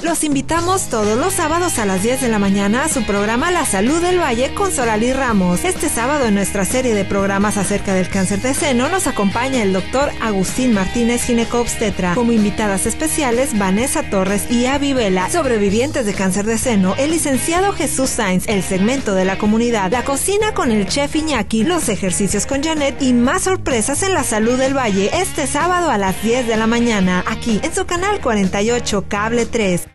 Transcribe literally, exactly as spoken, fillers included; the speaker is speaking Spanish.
Los invitamos todos los sábados a las diez de la mañana a su programa La Salud del Valle con Sorali Ramos. Este sábado en nuestra serie de programas acerca del cáncer de seno nos acompaña el doctor Agustín Martínez, ginecobstetra. Como invitadas especiales, Vanessa Torres y Avi Vela, sobrevivientes de cáncer de seno, el licenciado Jesús Sainz, el segmento de la comunidad, la cocina con el chef Iñaki, los ejercicios con Janet y más sorpresas en La Salud del Valle este sábado a las diez de la mañana, aquí en su canal cuarenta y ocho Cable tres.